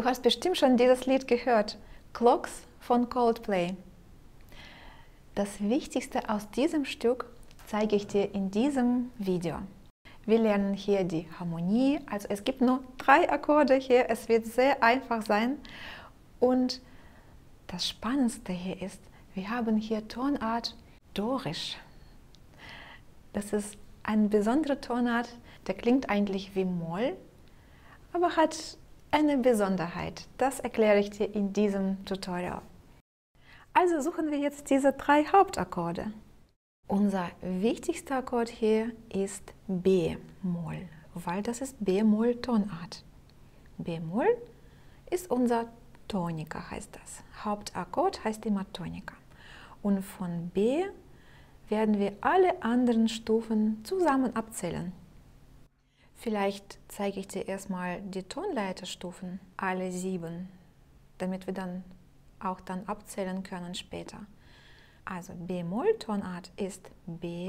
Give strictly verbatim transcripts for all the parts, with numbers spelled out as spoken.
Du hast bestimmt schon dieses Lied gehört, Clocks von Coldplay. Das Wichtigste aus diesem Stück zeige ich dir in diesem Video. Wir lernen hier die Harmonie, also es gibt nur drei Akkorde hier, es wird sehr einfach sein. Und das Spannendste hier ist, wir haben hier Tonart Dorisch. Das ist eine besondere Tonart, der klingt eigentlich wie Moll, aber hat eine Besonderheit. Das erkläre ich dir in diesem Tutorial. Also suchen wir jetzt diese drei Hauptakkorde. Unser wichtigster Akkord hier ist B-Moll, weil das ist B-Moll-Tonart. B-Moll ist unser Tonika, heißt das. Hauptakkord heißt immer Tonika. Und von B werden wir alle anderen Stufen zusammen abzählen. Vielleicht zeige ich dir erstmal die Tonleiterstufen, alle sieben, damit wir dann auch dann abzählen können später. Also B-Moll-Tonart ist B,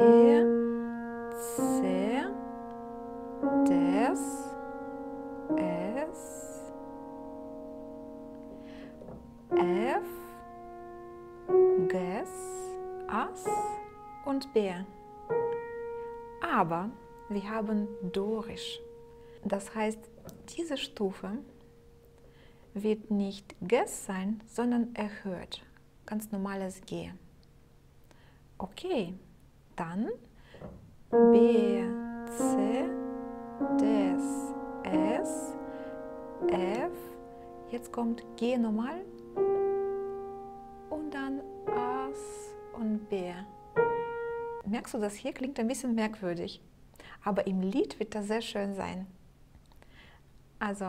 C, Des, Es, F, Ges, As und B. Aber wir haben Dorisch. Das heißt, diese Stufe wird nicht Ges sein, sondern erhöht. Ganz normales G. Okay, dann B, C, Des, Es, F. Jetzt kommt G normal und dann As und B. Merkst du, das hier klingt ein bisschen merkwürdig, aber im Lied wird das sehr schön sein. Also,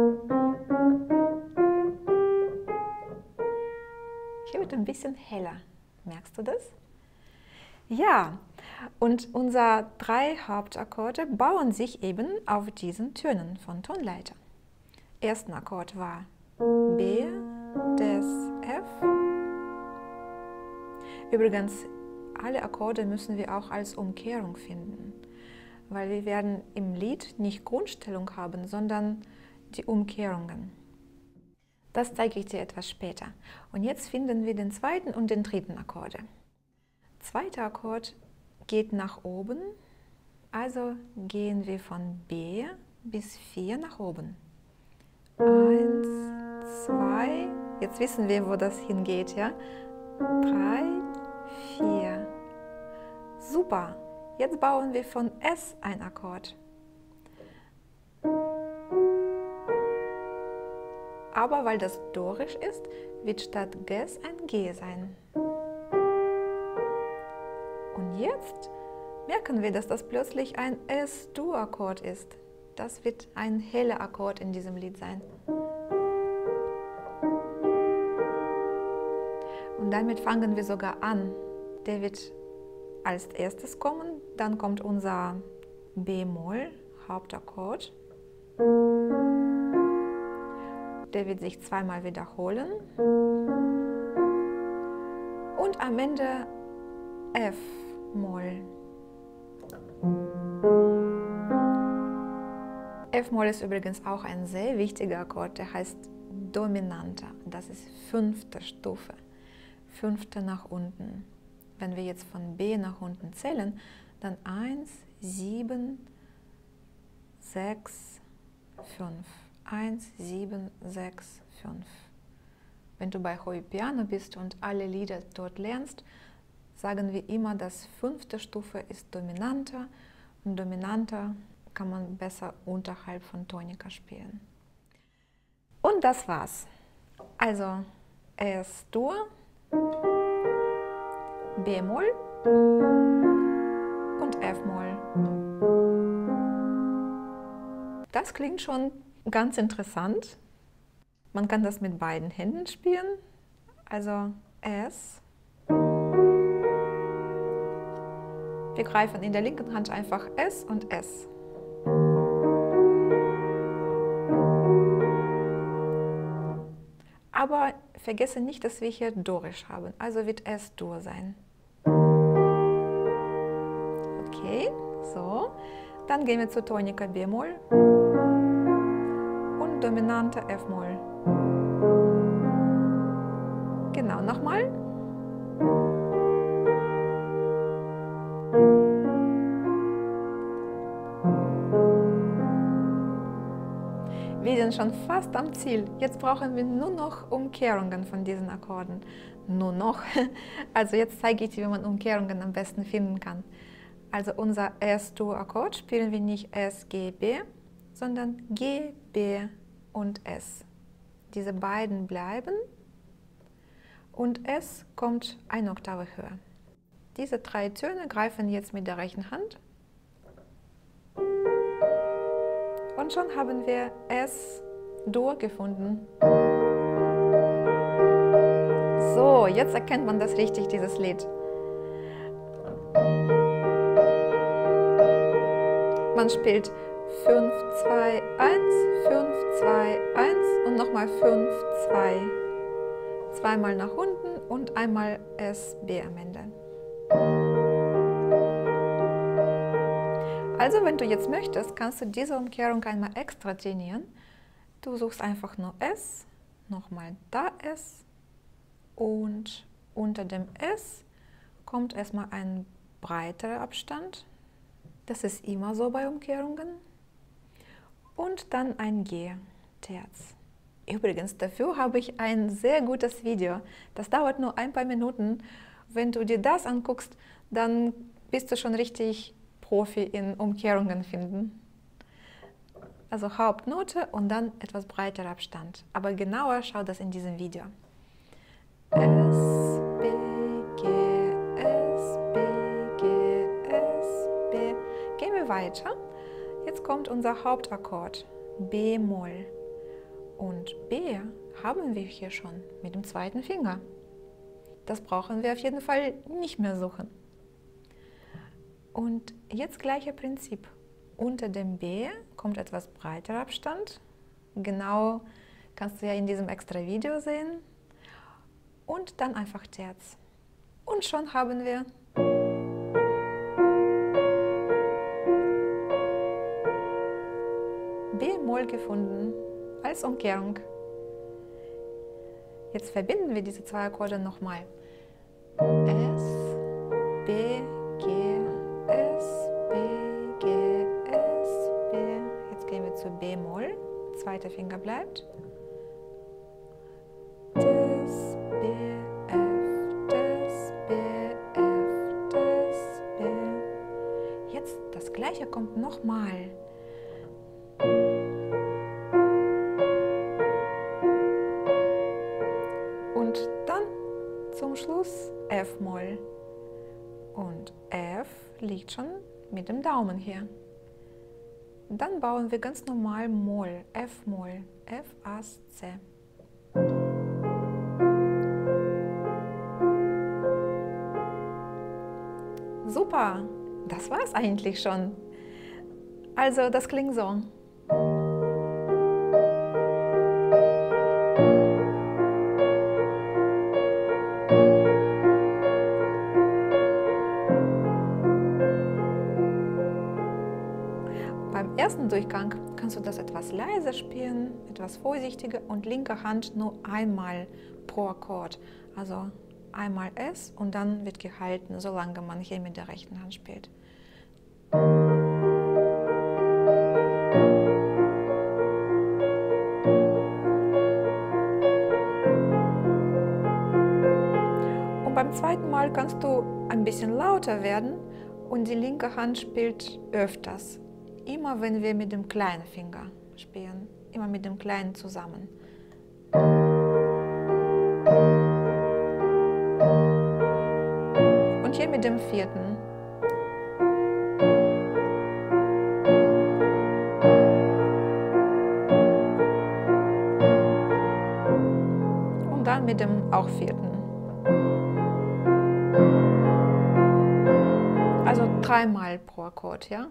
hier wird ein bisschen heller. Merkst du das? Ja, und unsere drei Hauptakkorde bauen sich eben auf diesen Tönen von Tonleiter. Ersten Akkord war B, Des, F. Übrigens, alle Akkorde müssen wir auch als Umkehrung finden, weil wir werden im Lied nicht Grundstellung haben, sondern die Umkehrungen. Das zeige ich dir etwas später. Und jetzt finden wir den zweiten und den dritten Akkorde. Zweiter Akkord geht nach oben, also gehen wir von B bis vier nach oben. Eins, zwei, jetzt wissen wir, wo das hingeht, ja? Drei, vier. Super, jetzt bauen wir von S ein Akkord. Aber weil das Dorisch ist, wird statt Ges ein G sein. Und jetzt merken wir, dass das plötzlich ein S-Dur-Akkord ist. Das wird ein heller Akkord in diesem Lied sein. Und damit fangen wir sogar an. Der wird als erstes kommen, dann kommt unser B-Moll, Hauptakkord. Der wird sich zweimal wiederholen. Und am Ende F-Moll. F-Moll ist übrigens auch ein sehr wichtiger Akkord, der heißt Dominanter. Das ist fünfte Stufe, fünfte nach unten. Wenn wir jetzt von B nach unten zählen, dann eins, sieben, sechs, fünf. eins, sieben, sechs, fünf. Wenn du bei Hoi Piano bist und alle Lieder dort lernst, sagen wir immer, dass fünfte Stufe ist Dominanter und Dominanter kann man besser unterhalb von Tonika spielen. Und das war's. Also S-Dur, B-Moll und F-Moll. Das klingt schon ganz interessant. Man kann das mit beiden Händen spielen. Also S. Wir greifen in der linken Hand einfach S und S. Aber vergesse nicht, dass wir hier Dorisch haben, also wird S-Dur sein. Okay, so. Dann gehen wir zu Tonika B-Moll und dominanter F-Moll. Genau, nochmal. Wir sind schon fast am Ziel. Jetzt brauchen wir nur noch Umkehrungen von diesen Akkorden. Nur noch. Also jetzt zeige ich dir, wie man Umkehrungen am besten finden kann. Also unser Es-Dur-Akkord spielen wir nicht Es, G, B, sondern G, B und S. Diese beiden bleiben und S kommt eine Oktave höher. Diese drei Töne greifen jetzt mit der rechten Hand. Und schon haben wir Es-Dur gefunden. So, jetzt erkennt man das richtig, dieses Lied. Man spielt fünf, zwei, eins, fünf, zwei, eins und nochmal fünf, zwei. Zweimal nach unten und einmal S, B am Ende. Also wenn du jetzt möchtest, kannst du diese Umkehrung einmal extra trainieren. Du suchst einfach nur S, nochmal da S und unter dem S kommt erstmal ein breiterer Abstand. Das ist immer so bei Umkehrungen. Und dann ein G, Terz. Übrigens, dafür habe ich ein sehr gutes Video. Das dauert nur ein paar Minuten. Wenn du dir das anguckst, dann bist du schon richtig Profi in Umkehrungen finden. Also Hauptnote und dann etwas breiterer Abstand. Aber genauer schau das in diesem Video. S, B, G, S, B, G, S, B. Gehen wir weiter. Jetzt kommt unser Hauptakkord, B-Moll. Und B haben wir hier schon mit dem zweiten Finger. Das brauchen wir auf jeden Fall nicht mehr suchen. Und jetzt gleiche Prinzip. Unter dem B kommt etwas breiterer Abstand. Genau kannst du ja in diesem extra Video sehen. Und dann einfach Terz. Und schon haben wir B-Moll gefunden als Umkehrung. Jetzt verbinden wir diese zwei Akkorde nochmal. S, B, G, S, B, G, S, B. Jetzt gehen wir zu B-Moll. Zweiter Finger bleibt. Das, B, F, das, B, F, das, B. Jetzt das gleiche kommt nochmal. Und dann zum Schluss F-Moll. Und F liegt schon mit dem Daumen hier. Dann bauen wir ganz normal Moll, F-Moll, F, As, C. Super, das war's eigentlich schon. Also das klingt so. Beim ersten Durchgang kannst du das etwas leiser spielen, etwas vorsichtiger und linke Hand nur einmal pro Akkord. Also einmal S und dann wird gehalten, solange man hier mit der rechten Hand spielt. Und beim zweiten Mal kannst du ein bisschen lauter werden und die linke Hand spielt öfters. Immer wenn wir mit dem kleinen Finger spielen, immer mit dem kleinen zusammen. Und hier mit dem vierten. Und dann mit dem auch vierten. Also dreimal pro Akkord, ja?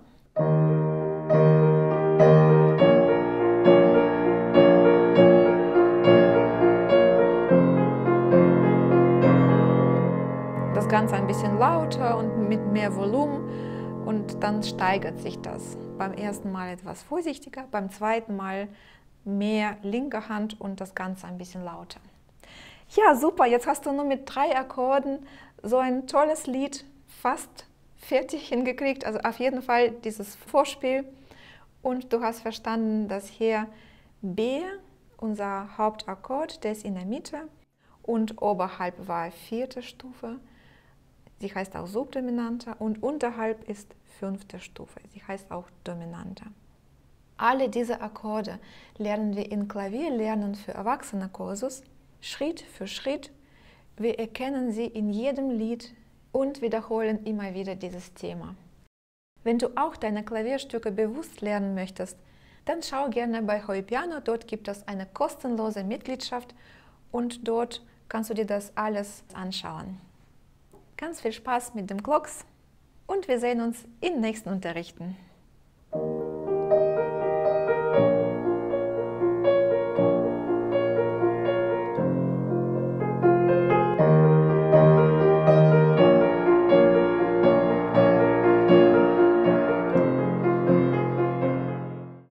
Das Ganze ein bisschen lauter und mit mehr Volumen und dann steigert sich das. Beim ersten Mal etwas vorsichtiger, beim zweiten Mal mehr linke Hand und das Ganze ein bisschen lauter. Ja, super, jetzt hast du nur mit drei Akkorden so ein tolles Lied fast fertig hingekriegt. Also auf jeden Fall dieses Vorspiel. Und du hast verstanden, dass hier B, unser Hauptakkord, der ist in der Mitte und oberhalb war vierte Stufe. Sie heißt auch Subdominante und unterhalb ist fünfte Stufe. Sie heißt auch Dominante. Alle diese Akkorde lernen wir in Klavierlernen für Erwachsene-Kursus Schritt für Schritt. Wir erkennen sie in jedem Lied und wiederholen immer wieder dieses Thema. Wenn du auch deine Klavierstücke bewusst lernen möchtest, dann schau gerne bei HeuPiano. Dort gibt es eine kostenlose Mitgliedschaft und dort kannst du dir das alles anschauen. Ganz viel Spaß mit dem Clogs und wir sehen uns in nächsten Unterrichten.